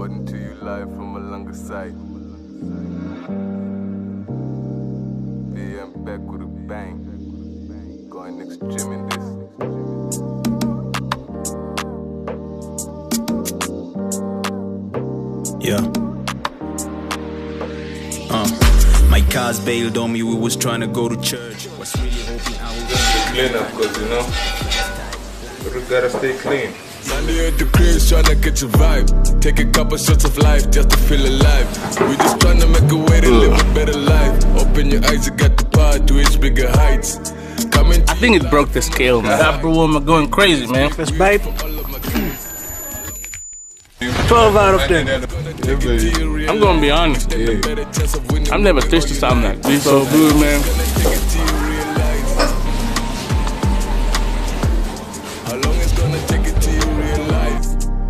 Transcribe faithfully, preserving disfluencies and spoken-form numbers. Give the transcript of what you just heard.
Reporting to you live from a longer site. B M back with a bang. Going next gym in this. Yeah. Uh, my car's bailed on me. We was trying to go to church. Was really hoping I would Clean up, cause you know, we gotta stay clean. Sunday at the crib, tryna catch a vibe. Take a couple shots of life just to feel alive. We just tryna make a way to live a better life. Open your eyes, you got the power to reach bigger heights. Coming I think it broke the scale, man. That bro woman going crazy, man. Best babe. twelve out of ten. I'm gonna be honest. I've never tasted something like this. So good, man.